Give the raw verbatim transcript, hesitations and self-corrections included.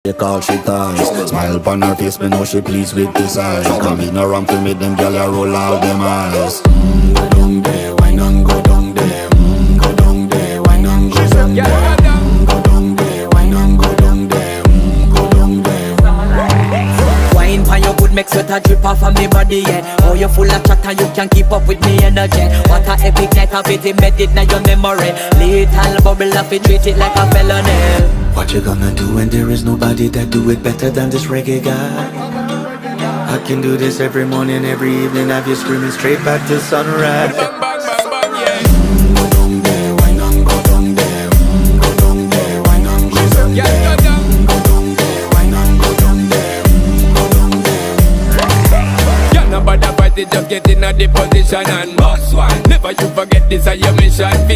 She call she ties. Smile upon her face, me know she pleased with this eyes. Come in around to make them gyal a roll out them eyes. Mm, go down there, wine and go down there. Mm, go down there, wine and go down there. Mm, go down there, wine and go down there. Mm, go down there. Wine pan your good make sweat a drip off of me body, yeah. Oh, you full of chat and you can keep up with me energy. What a epic night of it, embedded in your memory. Little bubble of it, treat it like a felony. What you gonna do when there is nobody that do it better than this reggae guy? I can do this every morning, every evening, have you screaming straight back to sunrise. Bang, bang, bang, bang, yeah. Mm, go down there, wine and go down there. Mm, go down there, wine and go down there. Mm, go down there, wine and go down there. Mm, go down there. Yeah, nobody fight it, just get in a the position and boss one. Never you forget this is your mission.